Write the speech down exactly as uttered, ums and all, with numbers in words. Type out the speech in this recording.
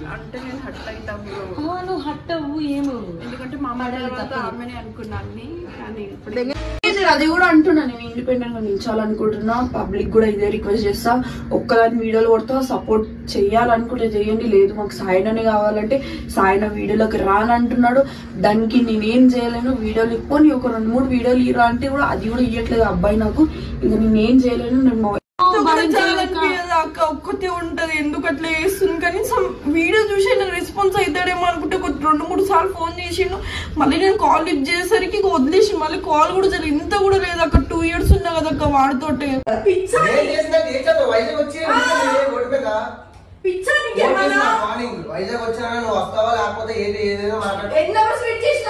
అంటే నేను హట్ అవుతా నువ్వు హట్ అవ్వు ఏమో, ఎందుకంటే మా అమ్మ ఆమెనే అనుకున్నాను. కానీ అది కూడా అంటున్నా, నేను ఇండిపెండెంట్ గా నిల్చోవాలనుకుంటున్నా. పబ్లిక్ కూడా ఇదే రిక్వెస్ట్ చేస్తా, ఒక్కదాని వీడియోలు కొడతా, సపోర్ట్ చెయ్యాలనుకుంటే చేయండి, లేదు మాకు సాయనని కావాలంటే సాయన వీడియోలోకి రానంటున్నాడు. దానికి నేనేం చేయలేను. వీడియోలు ఇప్పుకొని ఒక రెండు మూడు వీడియోలు ఇరా అంటే కూడా అది కూడా ఇవ్వట్లేదు అబ్బాయి నాకు. ఇంకా నేనేం చేయలేను. నేను అక్క ఒక్కతే ఉంటది, ఎందుకు అట్లా చేస్తుంది. కనీసం వీడియో చూసి నేను రెస్పాన్స్ అవుతాడేమో అనుకుంటే రెండు మూడు సార్లు ఫోన్ చేసిండు. మళ్ళీ నేను కాల్ లిఫ్ట్ చేసేసరికి వదిలేసి మళ్ళీ కాల్ కూడా జరిగింది. ఇంత కూడా లేదు అక్క. టూ ఇయర్స్ ఉన్నా కదా అక్క వాడితోటే. వైజాగ్ వచ్చినా నువ్వు వస్తావా లేకపోతే ఏది ఏదైనా మాట్లాడు.